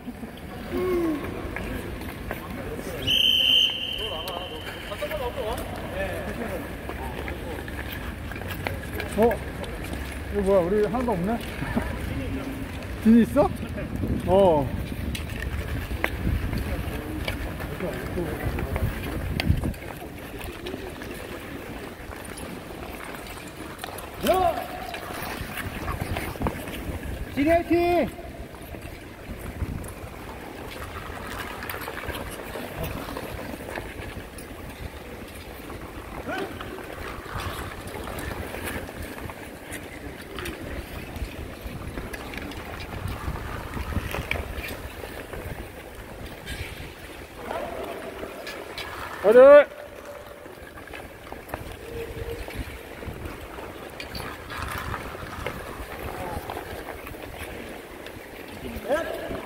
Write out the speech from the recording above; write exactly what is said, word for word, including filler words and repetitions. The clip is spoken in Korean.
어? 이거 뭐야? 우리 하나도 없네? 진이 있어? 어. 야! 진이 화이팅! 다들 넷